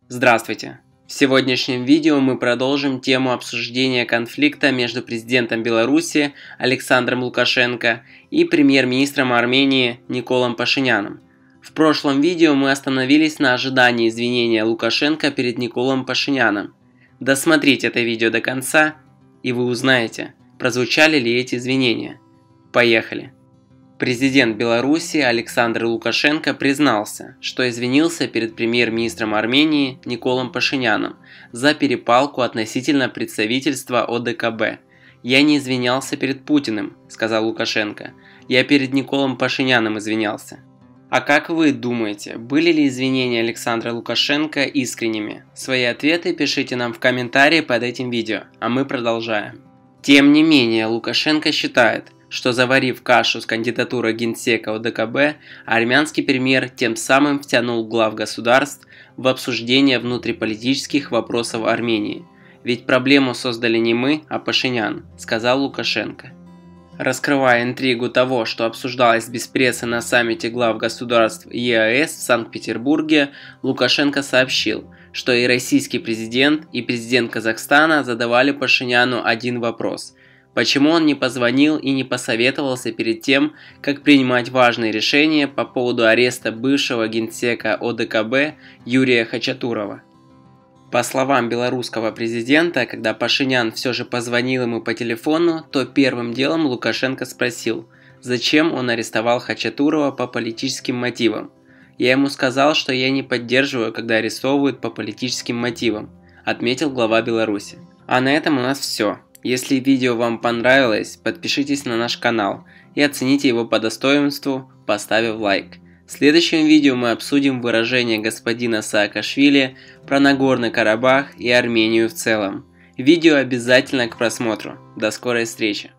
Здравствуйте! В сегодняшнем видео мы продолжим тему обсуждения конфликта между президентом Беларуси Александром Лукашенко и премьер-министром Армении Николом Пашиняном. В прошлом видео мы остановились на ожидании извинения Лукашенко перед Николом Пашиняном. Досмотрите это видео до конца, и вы узнаете, прозвучали ли эти извинения. Поехали! Президент Беларуси Александр Лукашенко признался, что извинился перед премьер-министром Армении Николом Пашиняном за перепалку относительно представительства ОДКБ. «Я не извинялся перед Путиным», – сказал Лукашенко. «Я перед Николом Пашиняном извинялся». А как вы думаете, были ли извинения Александра Лукашенко искренними? Свои ответы пишите нам в комментарии под этим видео, а мы продолжаем. Тем не менее, Лукашенко считает, что, заварив кашу с кандидатурой генсека ОДКБ, армянский премьер тем самым втянул глав государств в обсуждение внутриполитических вопросов Армении. «Ведь проблему создали не мы, а Пашинян», – сказал Лукашенко. Раскрывая интригу того, что обсуждалось без прессы на саммите глав государств ЕАЭС в Санкт-Петербурге, Лукашенко сообщил, что и российский президент, и президент Казахстана задавали Пашиняну один вопрос – почему он не позвонил и не посоветовался перед тем, как принимать важные решения по поводу ареста бывшего генсека ОДКБ Юрия Хачатурова. По словам белорусского президента, когда Пашинян все же позвонил ему по телефону, то первым делом Лукашенко спросил, зачем он арестовал Хачатурова по политическим мотивам. «Я ему сказал, что я не поддерживаю, когда арестовывают по политическим мотивам», отметил глава Беларуси. А на этом у нас все. Если видео вам понравилось, подпишитесь на наш канал и оцените его по достоинству, поставив лайк. В следующем видео мы обсудим выражение господина Саакашвили про Нагорный Карабах и Армению в целом. Видео обязательно к просмотру. До скорой встречи!